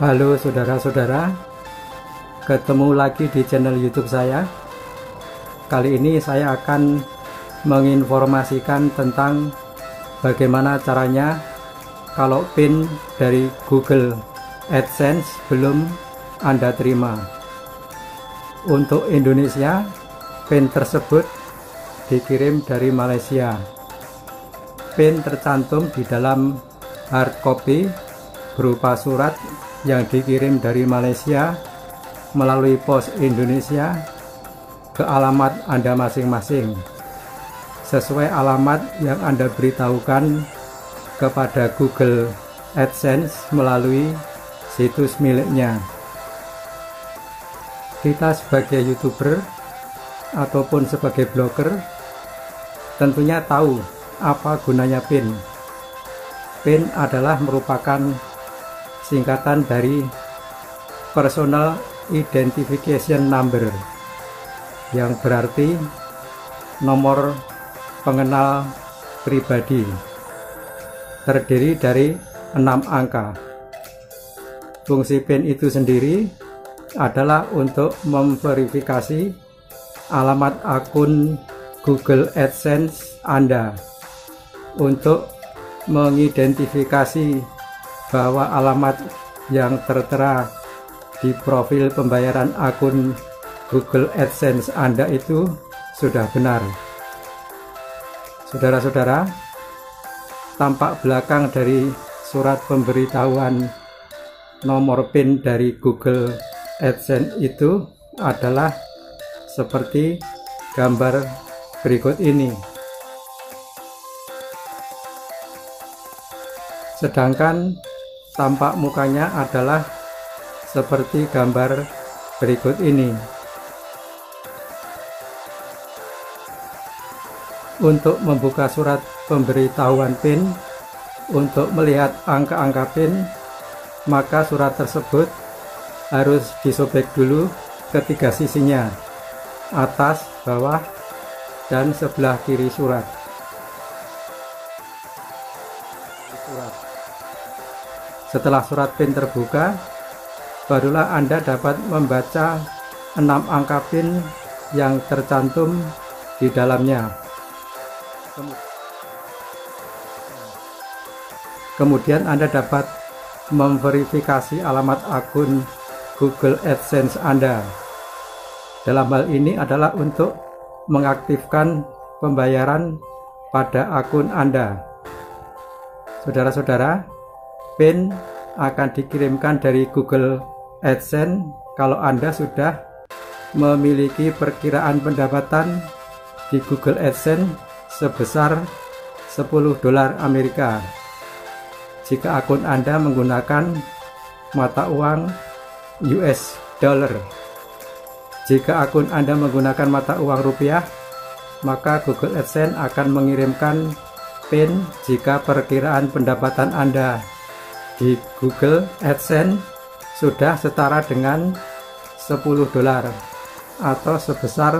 Halo saudara-saudara, ketemu lagi di channel YouTube saya. Kali ini saya akan menginformasikan tentang bagaimana caranya kalau PIN dari Google AdSense belum Anda terima. Untuk Indonesia, PIN tersebut dikirim dari Malaysia. PIN tercantum di dalam hard copy berupa surat yang dikirim dari Malaysia melalui pos Indonesia ke alamat Anda masing-masing sesuai alamat yang Anda beritahukan kepada Google AdSense melalui situs miliknya. Kita sebagai YouTuber ataupun sebagai blogger tentunya tahu apa gunanya PIN. PIN adalah merupakan singkatan dari Personal Identification Number, yang berarti nomor pengenal pribadi, terdiri dari 6 angka. Fungsi PIN itu sendiri adalah untuk memverifikasi alamat akun Google AdSense Anda, untuk mengidentifikasi bahwa alamat yang tertera di profil pembayaran akun Google AdSense Anda itu sudah benar. Saudara-saudara, tampak belakang dari surat pemberitahuan nomor PIN dari Google AdSense itu adalah seperti gambar berikut ini. Sedangkan tampak mukanya adalah seperti gambar berikut ini. Untuk membuka surat pemberitahuan PIN, untuk melihat angka-angka PIN, maka surat tersebut harus disobek dulu ke 3 sisinya, atas, bawah, dan sebelah kiri surat. Setelah surat PIN terbuka, barulah Anda dapat membaca 6 angka PIN yang tercantum di dalamnya. Kemudian Anda dapat memverifikasi alamat akun Google AdSense Anda. Dalam hal ini adalah untuk mengaktifkan pembayaran pada akun Anda. Saudara-saudara, PIN akan dikirimkan dari Google AdSense kalau Anda sudah memiliki perkiraan pendapatan di Google AdSense sebesar $10 Amerika. Jika akun Anda menggunakan mata uang US dollar. Jika akun Anda menggunakan mata uang rupiah, maka Google AdSense akan mengirimkan PIN jika perkiraan pendapatan Anda di Google AdSense sudah setara dengan $10 atau sebesar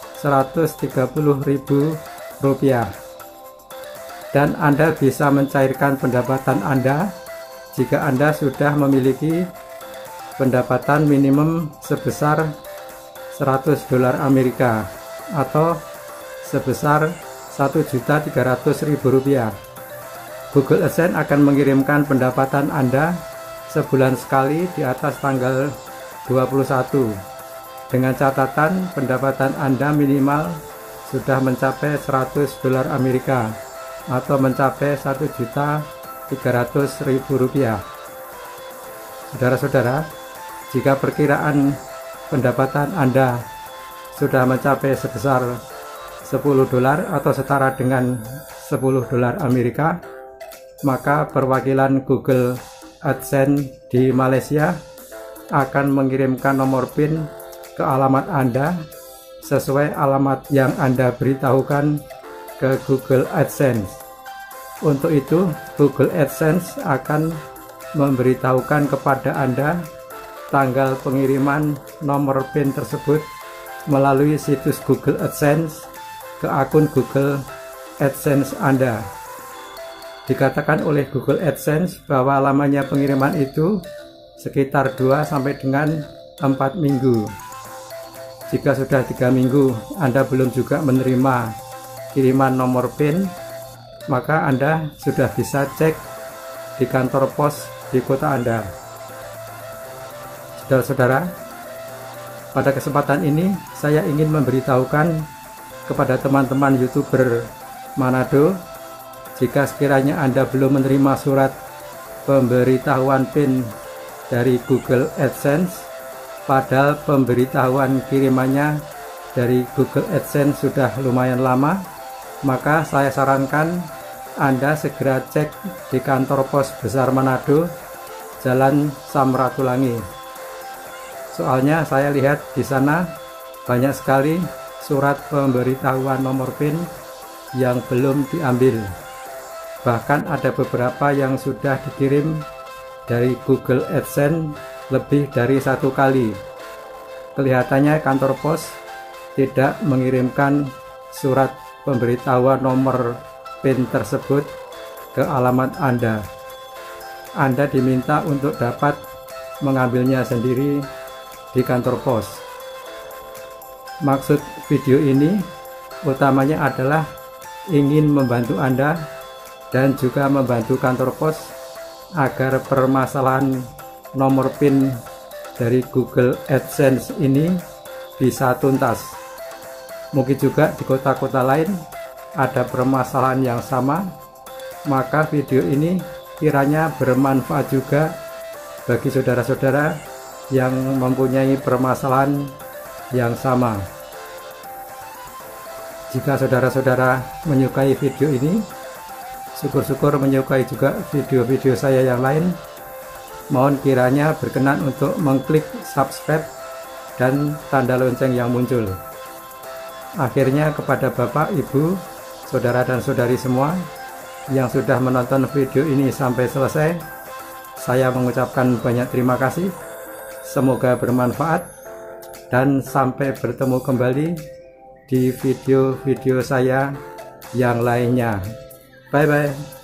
Rp130.000, dan Anda bisa mencairkan pendapatan Anda jika Anda sudah memiliki pendapatan minimum sebesar $100 Amerika atau sebesar Rp1.300.000. Google AdSense akan mengirimkan pendapatan Anda sebulan sekali di atas tanggal 21, dengan catatan pendapatan Anda minimal sudah mencapai $100 Amerika atau mencapai Rp1.300.000. Saudara-saudara, jika perkiraan pendapatan Anda sudah mencapai sebesar $10 atau setara dengan $10 Amerika, maka perwakilan Google AdSense di Malaysia akan mengirimkan nomor PIN ke alamat Anda sesuai alamat yang Anda beritahukan ke Google AdSense. Untuk itu, Google AdSense akan memberitahukan kepada Anda tanggal pengiriman nomor PIN tersebut melalui situs Google AdSense ke akun Google AdSense Anda. Dikatakan oleh Google AdSense bahwa lamanya pengiriman itu sekitar 2 sampai dengan 4 minggu. Jika sudah 3 minggu Anda belum juga menerima kiriman nomor PIN, maka Anda sudah bisa cek di kantor pos di kota Anda. Saudara-saudara, pada kesempatan ini saya ingin memberitahukan kepada teman-teman YouTuber Manado, jika sekiranya Anda belum menerima surat pemberitahuan PIN dari Google AdSense, padahal pemberitahuan kirimannya dari Google AdSense sudah lumayan lama, maka saya sarankan Anda segera cek di kantor pos besar Manado, Jalan Samratulangi. Soalnya saya lihat di sana banyak sekali surat pemberitahuan nomor PIN yang belum diambil. Bahkan ada beberapa yang sudah dikirim dari Google AdSense lebih dari 1 kali. Kelihatannya kantor pos tidak mengirimkan surat pemberitahuan nomor PIN tersebut ke alamat Anda. Anda diminta untuk dapat mengambilnya sendiri di kantor pos. Maksud video ini utamanya adalah ingin membantu Anda dan juga membantu kantor pos agar permasalahan nomor PIN dari Google AdSense ini bisa tuntas. Mungkin juga di kota-kota lain ada permasalahan yang sama, maka video ini kiranya bermanfaat juga bagi saudara-saudara yang mempunyai permasalahan yang sama. Jika saudara-saudara menyukai video ini, syukur-syukur menyukai juga video-video saya yang lain, mohon kiranya berkenan untuk mengklik subscribe dan tanda lonceng yang muncul. Akhirnya kepada Bapak, Ibu, saudara dan saudari semua yang sudah menonton video ini sampai selesai, saya mengucapkan banyak terima kasih. Semoga bermanfaat dan sampai bertemu kembali di video-video saya yang lainnya. Bye-bye.